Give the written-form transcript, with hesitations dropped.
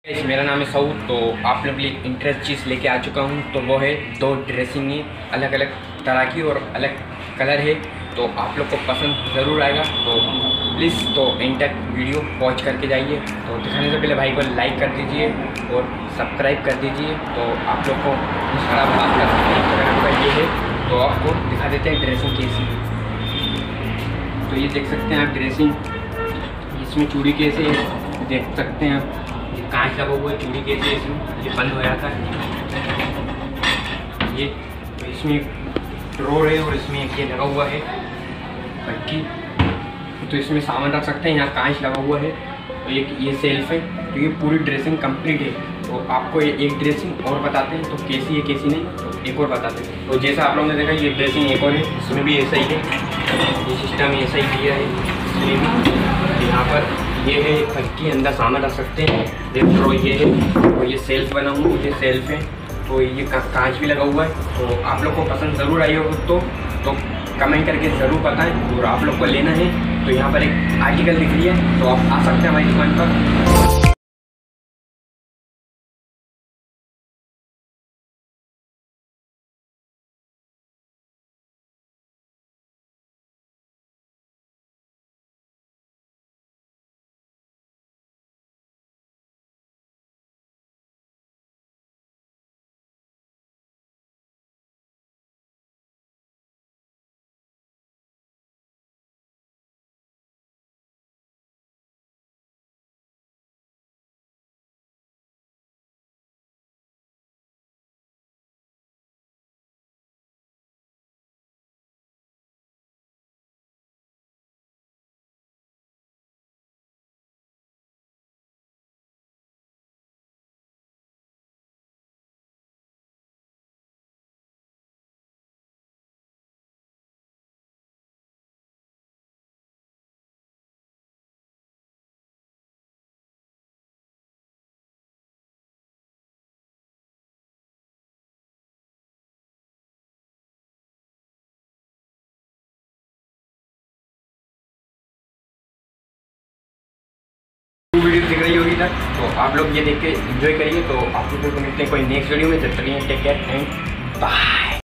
मेरा नाम है सऊद। तो आप लोग के लिए इंटरेस्ट चीज़ लेके आ चुका हूँ। तो वो है दो ड्रेसिंग है, अलग अलग तरह की और अलग कलर है। तो आप लोग को पसंद ज़रूर आएगा। तो प्लीज़ तो एंड तक वीडियो वॉच करके जाइए। तो दिखाने से पहले भाई को लाइक कर दीजिए और सब्सक्राइब कर दीजिए। तो आप लोग को इंस्टाग्राम बात करना ये है। तो आपको दिखा देते हैं ड्रेसिंग कैसी। तो ये देख सकते हैं आप ड्रेसिंग, इसमें चूड़ी कैसे देख सकते हैं आप। कांच लगा हुआ है, चूड़ी कैसे इसमें ये बंद हो जाता है। ये तो इसमें ड्रॉर है और इसमें ये लगा हुआ है पट्टी। तो इसमें सामान रख सकते हैं। यहाँ कांच लगा हुआ है। तो ये सेल्फ है। तो ये पूरी ड्रेसिंग कंप्लीट है। तो आपको ये एक ड्रेसिंग और बताते हैं तो कैसी है कैसी नहीं। तो एक और बताते हैं। तो जैसा आप लोगों ने देखा ये ड्रेसिंग एक और है, इसमें भी ऐसा ही है। ये सिस्टम ऐसा ही किया है। इसमें भी यहाँ पर ये है पट्टी, अंदर सामान रख सकते हैं। देखो ये है और ये सेल्फ बना हुआ, ये सेल्फ है। तो ये कांच भी लगा हुआ है। तो आप लोग को पसंद ज़रूर आई होगी तो कमेंट करके ज़रूर बताएं। और आप लोग को लेना है तो यहाँ पर एक आर्टिकल दिख रही है, तो आप आ सकते हैं हमारी दुकान पर। वीडियो दिख रही होगी तक, तो आप लोग ये देख के एंजॉय करिए। तो आप लोगों को मिलते हैं कोई नेक्स्ट वीडियो में। जब तक टेक केयर एंड बाय।